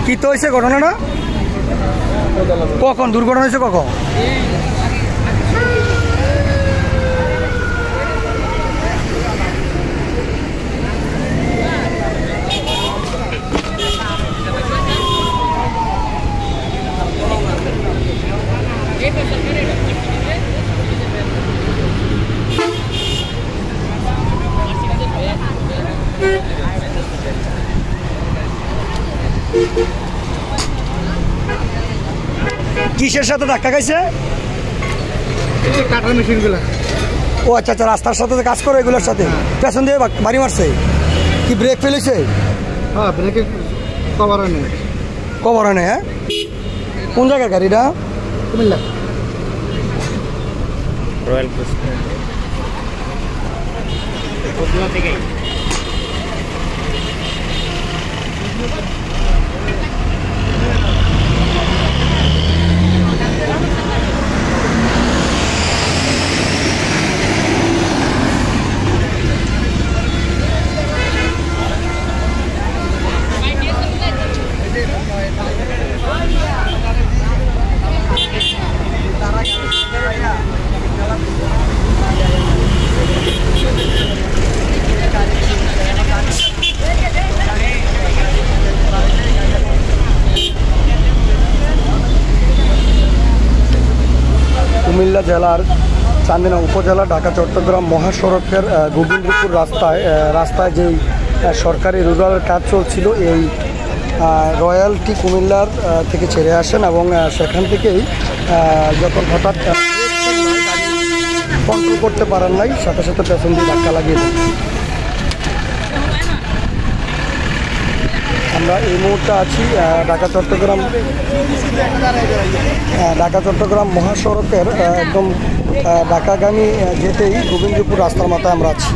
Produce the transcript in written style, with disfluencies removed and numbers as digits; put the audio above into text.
কি তো হয়েছে ঘটনাটা? কখন দুর্ঘটনা হয়েছে কখন? কিসের সাথে ধাক্কা খাইছে? কাটার মেশিনগুলো। ও আচ্ছা আচ্ছা, রাস্তার সাথে কাজ করে এগুলোর সাথে পেছন দিয়ে বাড়ি মারছে। কি ব্রেক ফেলেছে? হ্যাঁ, ব্রেকে কভার নেই। কভার নেই? হ্যাঁ, কোন জায়গার গাড়িটা? কুমিল্লা রয়্যাল কোস্ট থেকে। কুমিল্লা জেলার চান্দিনা উপজেলা ঢাকা চট্টগ্রাম মহাসড়কের গোবিন্দপুর রাস্তায় যেই সরকারি রুরালের কাজ চলছিল, এই রয়্যালটি কুমিল্লার থেকে ছেড়ে আসেন এবং সেখান থেকেই যখন হঠাৎ কন্ট্রোল করতে পারেন নাই, সাথে সাথে পেছন দিয়ে ধাক্কা লাগিয়ে দেন। আমরা এই মুহূর্তে আছি ঢাকা চট্টগ্রাম মহাসড়কের একদম ঢাকাগামী যেতেই গোবিন্দপুর রাস্তার মাথায় আমরা আছি।